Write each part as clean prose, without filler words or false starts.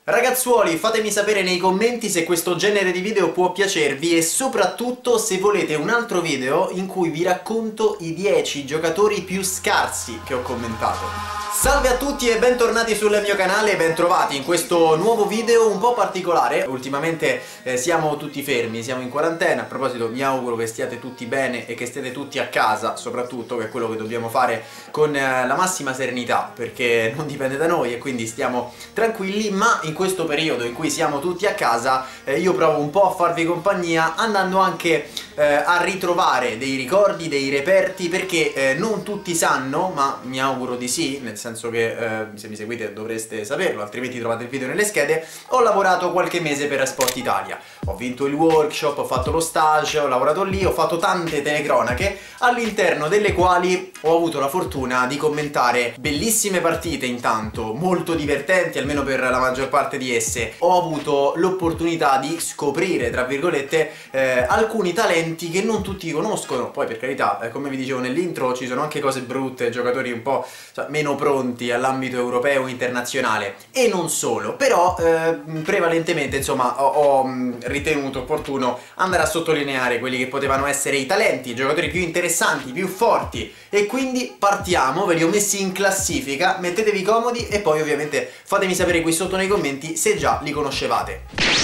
Ragazzuoli, fatemi sapere nei commenti se questo genere di video può piacervi e soprattutto se volete un altro video in cui vi racconto i 10 giocatori più scarsi che ho commentato. Salve a tutti e bentornati sul mio canale e bentrovati in questo nuovo video un po' particolare. Ultimamente siamo tutti fermi, siamo in quarantena. A proposito, mi auguro che stiate tutti bene e che stiate tutti a casa, soprattutto, che è quello che dobbiamo fare con la massima serenità, perché non dipende da noi e quindi stiamo tranquilli. Ma in questo periodo in cui siamo tutti a casa io provo un po' a farvi compagnia, andando anche a ritrovare dei ricordi, dei reperti, perché non tutti sanno, ma mi auguro di sì, nel senso che se mi seguite dovreste saperlo, altrimenti trovate il video nelle schede. Ho lavorato qualche mese per Sport Italia, ho vinto il workshop, ho fatto lo stage, ho lavorato lì, ho fatto tante telecronache, all'interno delle quali ho avuto la fortuna di commentare bellissime partite, intanto molto divertenti, almeno per la maggior parte di esse. Ho avuto l'opportunità di scoprire, tra virgolette, alcuni talenti che non tutti conoscono. Poi, per carità, come vi dicevo nell'intro, ci sono anche cose brutte, giocatori un po' meno pronti all'ambito europeo e internazionale, e non solo. Però prevalentemente, insomma, ho ritenuto opportuno andare a sottolineare quelli che potevano essere i talenti, i giocatori più interessanti, più forti. E quindi partiamo, ve li ho messi in classifica, mettetevi comodi e poi ovviamente fatemi sapere qui sotto nei commenti se già li conoscevate.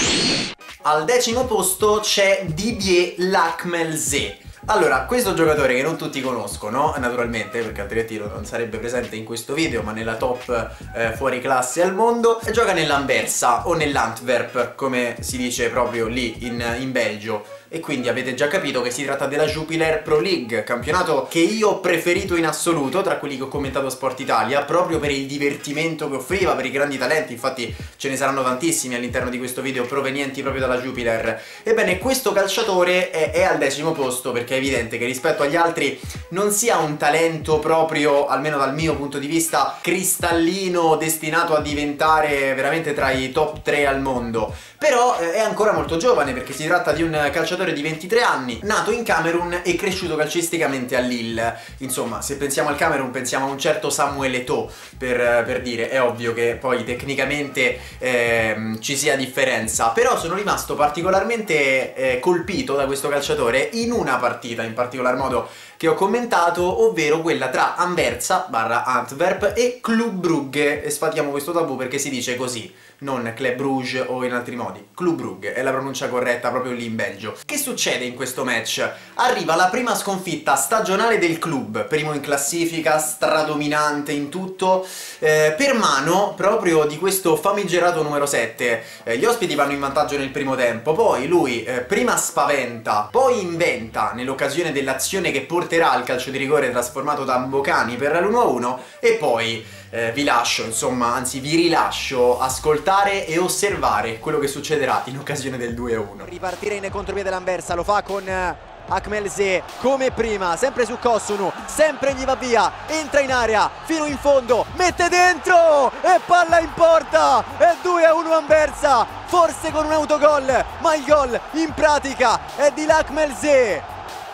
Al 10° posto c'è Didier Lecmelzé. Allora, questo giocatore che non tutti conoscono, naturalmente, perché altrimenti non sarebbe presente in questo video, ma nella top fuori classe al mondo, gioca nell'Anversa o nell'Antwerp, come si dice proprio lì in Belgio. E quindi avete già capito che si tratta della Jupiler Pro League, campionato che io ho preferito in assoluto tra quelli che ho commentato Sport Italia, proprio per il divertimento che offriva, per i grandi talenti. Infatti ce ne saranno tantissimi all'interno di questo video provenienti proprio dalla Jupiler. Ebbene, questo calciatore è al 10° posto perché è evidente che rispetto agli altri non sia un talento proprio, almeno dal mio punto di vista, cristallino, destinato a diventare veramente tra i top 3 al mondo. Però è ancora molto giovane, perché si tratta di un calciatore di 23 anni, nato in Camerun e cresciuto calcisticamente a Lille. Insomma, se pensiamo al Camerun pensiamo a un certo Samuel Eto'o, per dire. È ovvio che poi tecnicamente ci sia differenza, però sono rimasto particolarmente colpito da questo calciatore in una partita in particolar modo che ho commentato, ovvero quella tra Anversa / Antwerp e Club Brugge. E sfatiamo questo tabù perché si dice così, non Club Brugge o in altri modi. Club Brugge è la pronuncia corretta proprio lì in Belgio. Che succede in questo match? Arriva la prima sconfitta stagionale del club, primo in classifica, stradominante in tutto, per mano proprio di questo famigerato numero 7. Gli ospiti vanno in vantaggio nel primo tempo, poi lui prima spaventa, poi inventa nell'occasione dell'azione che porterà al calcio di rigore trasformato da Mbokani per l'1-1, e poi vi lascio, insomma, anzi vi rilascio ascoltare e osservare quello che succederà in occasione del 2-1. Ripartire in contropiede l'Anversa, lo fa con Lecmelzé come prima, sempre su Kosunu, sempre gli va via, entra in area fino in fondo, mette dentro e palla in porta, è 2-1 Anversa, forse con un autogol, ma il gol in pratica è di Lecmelzé.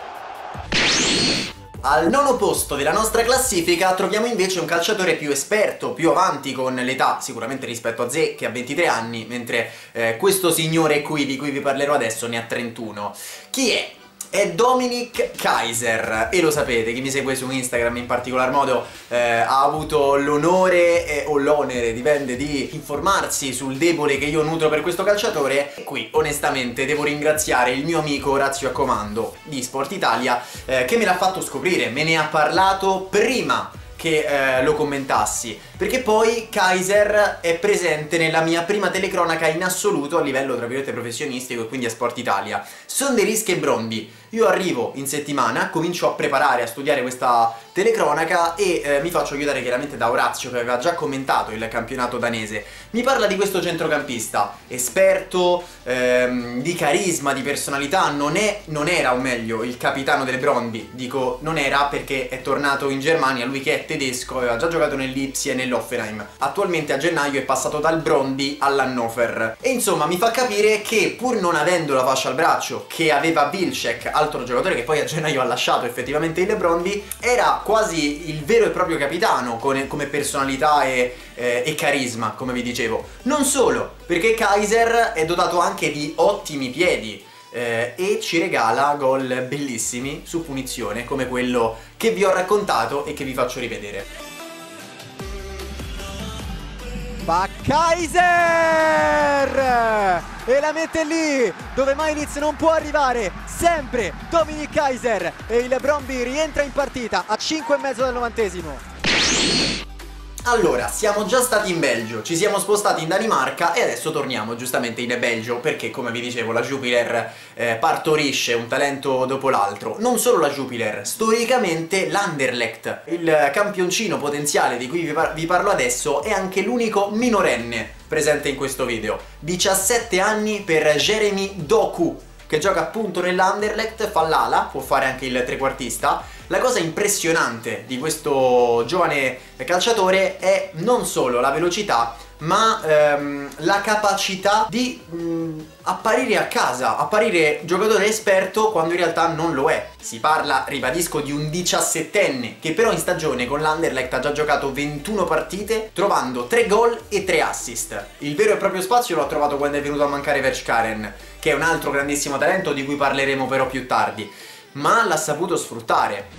Al 9° posto della nostra classifica troviamo invece un calciatore più esperto, più avanti con l'età, sicuramente rispetto a Zé che ha 23 anni, mentre questo signore qui di cui vi parlerò adesso ne ha 31. Chi è? È Dominik Kaiser, e lo sapete, chi mi segue su Instagram in particolar modo ha avuto l'onore o l'onere, dipende, di informarsi sul debole che io nutro per questo calciatore. E qui onestamente devo ringraziare il mio amico Orazio Accomando di Sport Italia che me l'ha fatto scoprire, me ne ha parlato prima che lo commentassi, perché poi Kaiser è presente nella mia prima telecronaca in assoluto a livello tra virgolette professionistico, e quindi a Sport Italia. Sonderische e Brondi. Io arrivo in settimana, comincio a preparare, a studiare questa telecronaca e mi faccio aiutare chiaramente da Orazio, che aveva già commentato il campionato danese. Mi parla di questo centrocampista esperto, di carisma, di personalità. Non era, o meglio, il capitano del Brondi. Dico non era perché è tornato in Germania, lui che è tedesco, aveva già giocato nell'Ipsia e nell'Hoffenheim. Attualmente a gennaio è passato dal Brondi all'Hannover. E insomma mi fa capire che, pur non avendo la fascia al braccio che aveva Wilczek, altro giocatore che poi a gennaio ha lasciato effettivamente il Brondi, era quasi il vero e proprio capitano come personalità e carisma, come vi dicevo. Non solo, perché Kaiser è dotato anche di ottimi piedi e ci regala gol bellissimi su punizione, come quello che vi ho raccontato e che vi faccio rivedere. Va Kaiser e la mette lì dove Mailitz non può arrivare, sempre Dominik Kaiser, e il Brøndby rientra in partita a 5,5 del 90°. Allora, siamo già stati in Belgio, ci siamo spostati in Danimarca e adesso torniamo giustamente in Belgio perché, come vi dicevo, la Jupiler partorisce un talento dopo l'altro. Non solo la Jupiler, storicamente l'Anderlecht, il campioncino potenziale di cui vi parlo adesso, è anche l'unico minorenne presente in questo video. 17 anni per Jeremy Doku, che gioca appunto nell'Anderlecht, fa l'ala, può fare anche il trequartista. La cosa impressionante di questo giovane calciatore è non solo la velocità, ma la capacità di apparire a casa, apparire giocatore esperto quando in realtà non lo è. Si parla, ribadisco, di un 17enne che però in stagione con l'Anderlecht ha già giocato 21 partite, trovando 3 gol e 3 assist. Il vero e proprio spazio l'ho trovato quando è venuto a mancare Vertonghen, che è un altro grandissimo talento di cui parleremo però più tardi, ma l'ha saputo sfruttare.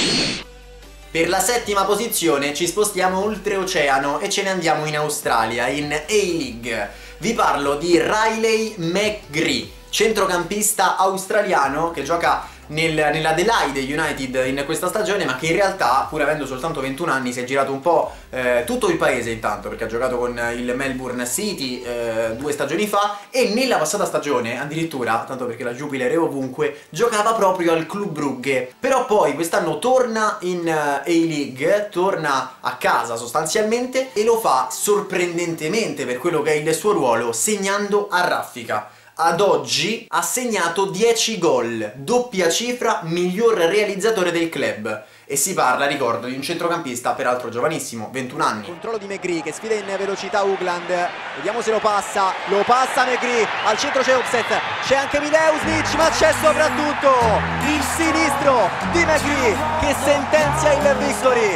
Per la 7ª posizione ci spostiamo oltreoceano e ce ne andiamo in Australia, in A-League. Vi parlo di Riley McGree, centrocampista australiano che gioca nell'Adelaide United in questa stagione, ma che in realtà, pur avendo soltanto 21 anni, si è girato un po' tutto il paese intanto, perché ha giocato con il Melbourne City 2 stagioni fa, e nella passata stagione addirittura, tanto perché la Jupiler è ovunque, giocava proprio al Club Brugge. Però poi quest'anno torna in A-League, torna a casa sostanzialmente, e lo fa sorprendentemente per quello che è il suo ruolo, segnando a raffica. Ad oggi ha segnato 10 gol, doppia cifra, miglior realizzatore del club. E si parla, ricordo, di un centrocampista peraltro giovanissimo, 21 anni. Controllo di McGree che sfida in velocità Ugland. Vediamo se lo passa McGree. Al centro c'è Upset, c'è anche Mileusnic, ma c'è soprattutto il sinistro di McGree che sentenzia il victory.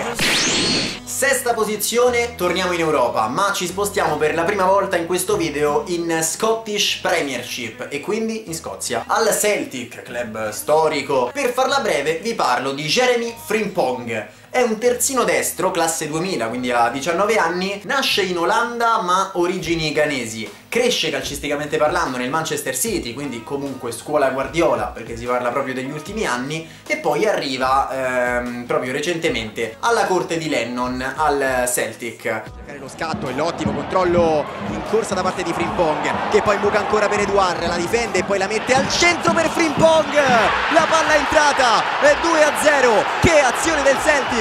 6ª posizione, torniamo in Europa, ma ci spostiamo per la prima volta in questo video in Scottish Premiership e quindi in Scozia, al Celtic, club storico. Per farla breve vi parlo di Jeremy Frimpong. È un terzino destro, classe 2000, quindi ha 19 anni, nasce in Olanda ma origini ghanesi. Cresce calcisticamente parlando nel Manchester City, quindi comunque scuola Guardiola, perché si parla proprio degli ultimi anni, e poi arriva proprio recentemente alla corte di Lennon, al Celtic. Lo scatto e l'ottimo controllo in corsa da parte di Frimpong, che poi buca ancora per Edouard, la difende e poi la mette al centro per Frimpong. La palla è entrata, è 2-0, che azione del Celtic.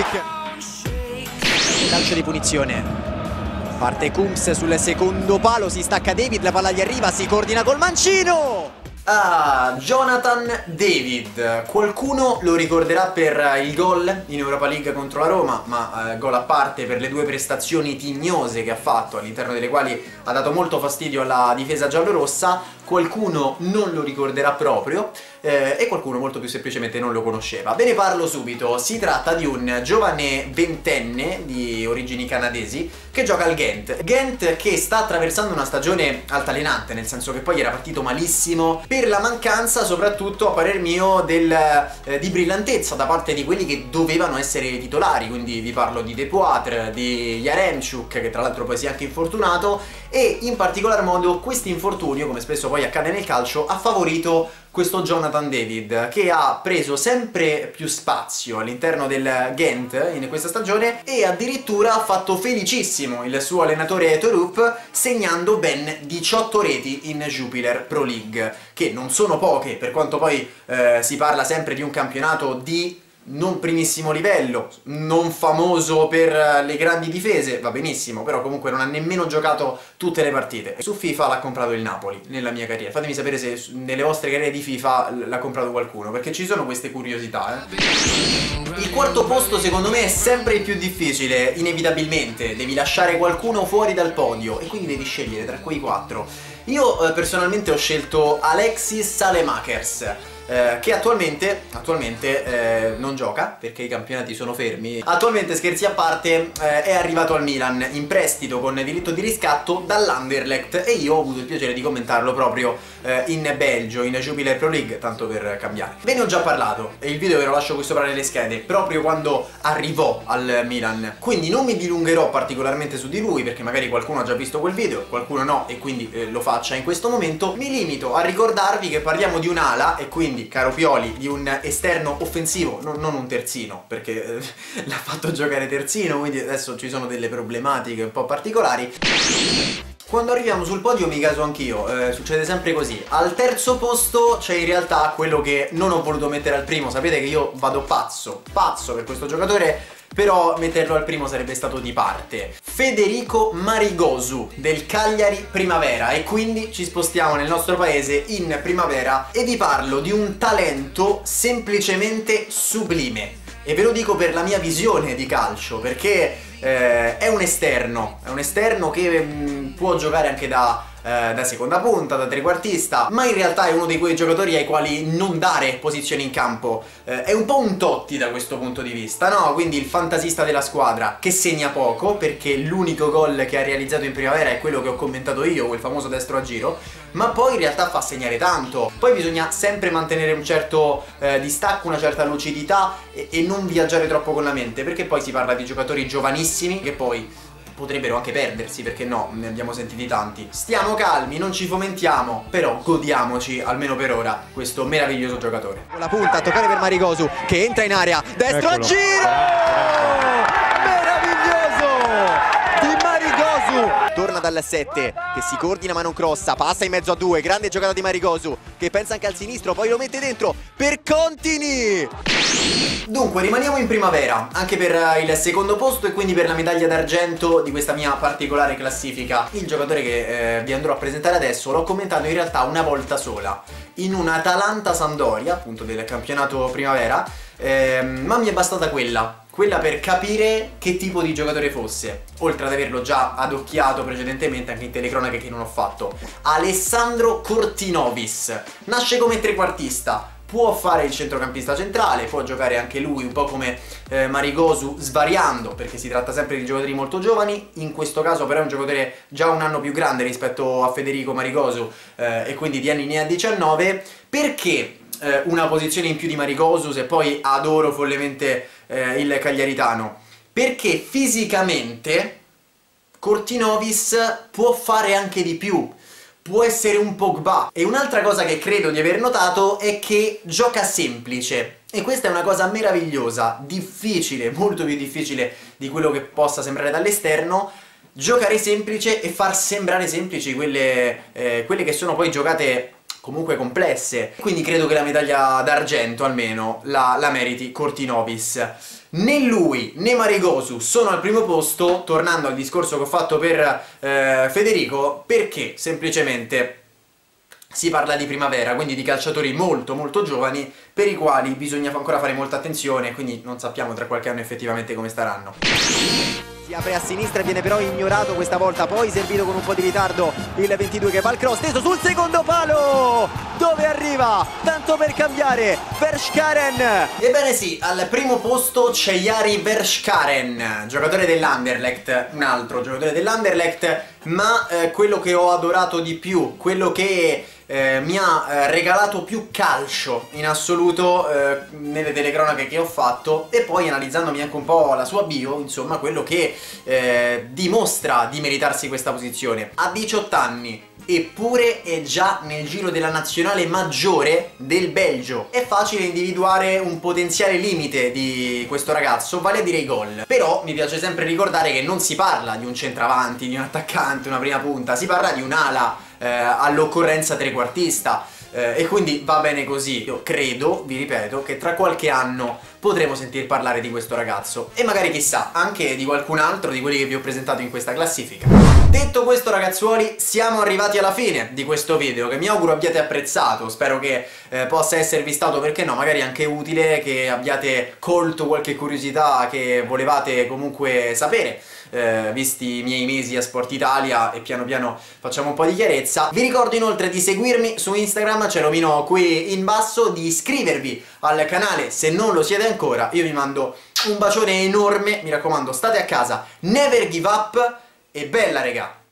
Calcio di punizione. Parte Coombs sul secondo palo, si stacca David, la palla gli arriva, si coordina col mancino. Ah, Jonathan David. Qualcuno lo ricorderà per il gol in Europa League contro la Roma, ma gol a parte per le 2 prestazioni tignose che ha fatto, all'interno delle quali ha dato molto fastidio alla difesa giallorossa. Qualcuno non lo ricorderà proprio e qualcuno molto più semplicemente non lo conosceva. Ve ne parlo subito. Si tratta di un giovane ventenne di origini canadesi che gioca al Ghent. Ghent che sta attraversando una stagione altalenante, nel senso che poi era partito malissimo per la mancanza, soprattutto a parer mio, di brillantezza da parte di quelli che dovevano essere titolari. Quindi vi parlo di De Poitre, di Yaremchuk, che tra l'altro poi si è anche infortunato, e in particolar modo questo infortunio, come spesso poi accade nel calcio, ha favorito questo Jonathan David, che ha preso sempre più spazio all'interno del Ghent in questa stagione e addirittura ha fatto felicissimo il suo allenatore Torup, segnando ben 18 reti in Jupiler Pro League, che non sono poche, per quanto poi si parla sempre di un campionato di non primissimo livello, non famoso per le grandi difese, va benissimo, però comunque non ha nemmeno giocato tutte le partite. Su FIFA l'ha comprato il Napoli nella mia carriera. Fatemi sapere se nelle vostre carriere di FIFA l'ha comprato qualcuno, perché ci sono queste curiosità. Il 4º posto secondo me è sempre il più difficile, inevitabilmente. Devi lasciare qualcuno fuori dal podio e quindi devi scegliere tra quei 4. Io personalmente ho scelto Alexis Saelemaekers. che attualmente non gioca perché i campionati sono fermi. Attualmente, scherzi a parte, è arrivato al Milan in prestito con diritto di riscatto dall'Anderlecht, e io ho avuto il piacere di commentarlo proprio in Belgio, in Jupiler Pro League, tanto per cambiare. Ve ne ho già parlato e il video ve lo lascio qui sopra nelle schede, proprio quando arrivò al Milan, quindi non mi dilungherò particolarmente su di lui perché magari qualcuno ha già visto quel video, qualcuno no, e quindi lo faccia in questo momento. Mi limito a ricordarvi che parliamo di un'ala e quindi, caro Pioli, di un esterno offensivo, non un terzino, perché l'ha fatto giocare terzino, quindi adesso ci sono delle problematiche un po' particolari. Quando arriviamo sul podio mi caso anch'io, succede sempre così. Al terzo posto c'è in realtà quello che non ho voluto mettere al primo. Sapete che io vado pazzo per questo giocatore, però metterlo al primo sarebbe stato di parte. Federico Marigosu del Cagliari Primavera, e quindi ci spostiamo nel nostro paese in primavera e vi parlo di un talento semplicemente sublime. E ve lo dico per la mia visione di calcio, perché è un esterno che può giocare anche da seconda punta, da trequartista, ma in realtà è uno di quei giocatori ai quali non dare posizioni in campo. È un po' un Totti da questo punto di vista, no? Quindi il fantasista della squadra che segna poco, perché l'unico gol che ha realizzato in primavera è quello che ho commentato io, quel famoso destro a giro, ma poi in realtà fa segnare tanto. Poi bisogna sempre mantenere un certo distacco, una certa lucidità e non viaggiare troppo con la mente, perché poi si parla di giocatori giovanissimi che poi potrebbero anche perdersi, perché no, ne abbiamo sentiti tanti. Stiamo calmi, non ci fomentiamo, però godiamoci, almeno per ora, questo meraviglioso giocatore. Con la punta a toccare per Marigosu, che entra in area, destro a giro! Meraviglioso! Di Marigosu! Torna dal 7, che si coordina ma non crossa, passa in mezzo a due, grande giocata di Marigosu, che pensa anche al sinistro, poi lo mette dentro per Contini! Dunque, rimaniamo in primavera, anche per il secondo posto e quindi per la medaglia d'argento di questa mia particolare classifica. Il giocatore che vi andrò a presentare adesso l'ho commentato in realtà una volta sola, in un Atalanta-Sampdoria, appunto del campionato primavera, ma mi è bastata quella per capire che tipo di giocatore fosse, oltre ad averlo già adocchiato precedentemente anche in telecronache che non ho fatto. Alessandro Cortinovis nasce come trequartista, può fare il centrocampista centrale, può giocare anche lui un po' come Marigosu, svariando, perché si tratta sempre di giocatori molto giovani. In questo caso però è un giocatore già un anno più grande rispetto a Federico Marigosu, e quindi di anni ne ha 19. Perché una posizione in più di Marigosu, se poi adoro follemente il cagliaritano? Perché fisicamente Cortinovis può fare anche di più, può essere un Pogba. E un'altra cosa che credo di aver notato è che gioca semplice, e questa è una cosa meravigliosa, difficile, molto più difficile di quello che possa sembrare dall'esterno. Giocare semplice e far sembrare semplici quelle che sono poi giocate comunque complesse. Quindi credo che la medaglia d'argento almeno la meriti Cortinovis. Né lui né Marigosu sono al primo posto, tornando al discorso che ho fatto per Federico, perché semplicemente si parla di primavera, quindi di calciatori molto molto giovani per i quali bisogna ancora fare molta attenzione, quindi non sappiamo tra qualche anno effettivamente come staranno. Si apre a sinistra e viene però ignorato questa volta, poi servito con un po' di ritardo il 22 che va al cross, teso sul secondo palo, dove arriva, tanto per cambiare, Verscharen. Ebbene sì, al primo posto c'è Jari Verscharen, giocatore dell'Anderlecht, un altro giocatore dell'Anderlecht, ma quello che ho adorato di più, quello che mi ha regalato più calcio in assoluto nelle telecronache che ho fatto, e poi analizzandomi anche un po' la sua bio, insomma quello che dimostra di meritarsi questa posizione. Ha 18 anni, eppure è già nel giro della nazionale maggiore del Belgio. È facile individuare un potenziale limite di questo ragazzo, vale a dire i gol. Però mi piace sempre ricordare che non si parla di un centravanti, di un attaccante, una prima punta, si parla di un'ala, all'occorrenza trequartista, e quindi va bene così. Io credo, vi ripeto, che tra qualche anno potremo sentir parlare di questo ragazzo, e magari chissà anche di qualcun altro di quelli che vi ho presentato in questa classifica. Detto questo, ragazzuoli, siamo arrivati alla fine di questo video, che mi auguro abbiate apprezzato. Spero che possa esservi stato, perché no, magari anche utile, che abbiate colto qualche curiosità che volevate comunque sapere visti i miei mesi a Sport Italia, e piano piano facciamo un po' di chiarezza. Vi ricordo inoltre di seguirmi su Instagram, ce lo nomino qui in basso, di iscrivervi al canale se non lo siete ancora. Io vi mando un bacione enorme, mi raccomando, state a casa, never give up e bella regà!